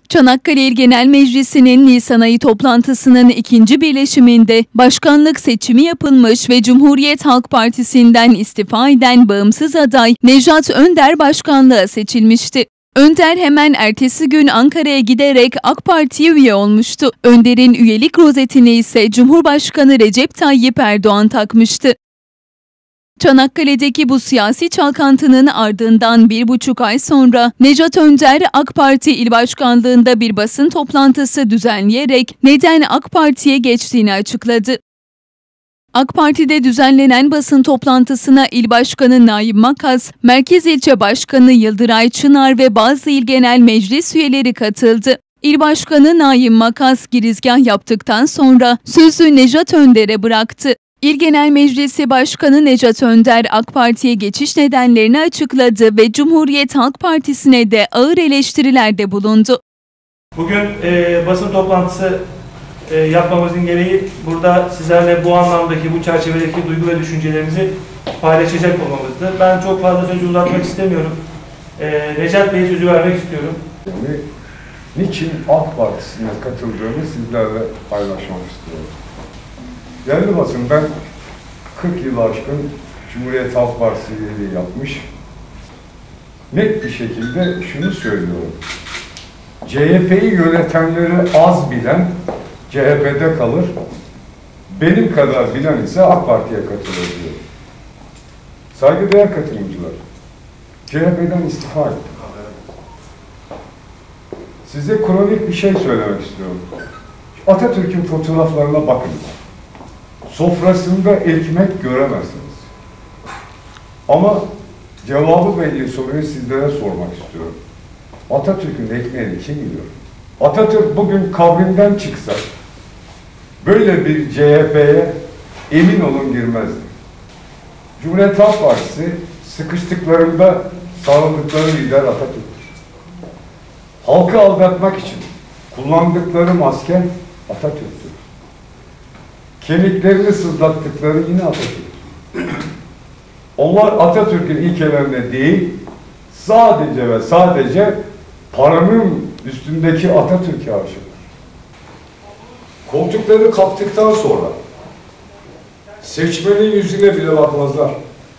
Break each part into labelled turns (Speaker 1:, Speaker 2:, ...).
Speaker 1: Çanakkale İl Genel Meclisi'nin Nisan ayı toplantısının ikinci birleşiminde başkanlık seçimi yapılmış ve Cumhuriyet Halk Partisi'nden istifa eden bağımsız aday Nejat Önder başkanlığa seçilmişti. Önder hemen ertesi gün Ankara'ya giderek AK Parti'ye üye olmuştu. Önder'in üyelik rozetini ise Cumhurbaşkanı Recep Tayyip Erdoğan takmıştı. Çanakkale'deki bu siyasi çalkantının ardından 1,5 ay sonra Nejat Önder AK Parti İl Başkanlığı'nda bir basın toplantısı düzenleyerek neden AK Parti'ye geçtiğini açıkladı. AK Parti'de düzenlenen basın toplantısına İl Başkanı Naim Makas, Merkez İlçe Başkanı Yıldıray Çınar ve bazı İl Genel Meclis üyeleri katıldı. İl Başkanı Naim Makas girizgah yaptıktan sonra sözü Nejat Önder'e bıraktı. İl Genel Meclisi Başkanı Nejat Önder AK Parti'ye geçiş nedenlerini açıkladı ve Cumhuriyet Halk Partisi'ne de ağır eleştirilerde bulundu.
Speaker 2: Bugün basın toplantısı yapmamızın gereği burada sizlerle bu anlamdaki, bu çerçevedeki duygu ve düşüncelerimizi paylaşacak olmamızdı. Ben çok fazla sözü uzatmak istemiyorum. Nejat Bey'e sözü vermek istiyorum.
Speaker 3: Niçin AK Partisi'ne katıldığımı sizlerle paylaşmak istiyorum. Değerli basın, ben 40 yıl aşkın Cumhuriyet Halk Partisi üyeliği yapmış. Net bir şekilde şunu söylüyorum. CHP'yi yönetenleri az bilen CHP'de kalır. Benim kadar bilen ise AK Parti'ye katılır diyor. Saygıdeğer katılımcılar, CHP'den istifa ettim. Size kronik bir şey söylemek istiyorum. Atatürk'ün fotoğraflarına bakın. Sofrasında ekmek göremezsiniz. Ama cevabı belli soruyu sizlere sormak istiyorum. Atatürk'ün ekmeğini kim yiyor? Atatürk bugün kabrinden çıksa böyle bir CHP'ye emin olun girmezdi. Cumhuriyet Halk Partisi sıkıştıklarında sarıldıkları lider Atatürk'tür. Halkı aldatmak için kullandıkları maske Atatürk'tür. Kemiklerini sızlattıkları yine Atatürk. Onlar Atatürk'ün ilkelerine değil, sadece ve sadece paranın üstündeki Atatürk'e aşıktır. Koltukları kaptıktan sonra seçmenin yüzüne bile bakmazlar.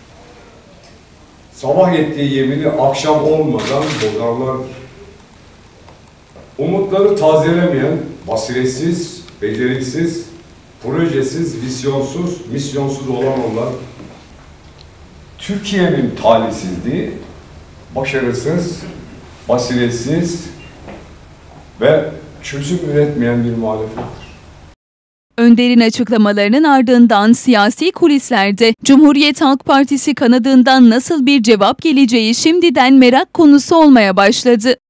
Speaker 3: Sabah ettiği yemini akşam olmadan bozarlardır. Umutları tazelemeyen, basiretsiz, beceriksiz, projesiz, vizyonsuz, misyonsuz olan onlar. Türkiye'nin talihsizliği, başarısız, basiretsiz ve çözüm üretmeyen bir muhalefettir.
Speaker 1: Önder'in açıklamalarının ardından siyasi kulislerde Cumhuriyet Halk Partisi kanadından nasıl bir cevap geleceği şimdiden merak konusu olmaya başladı.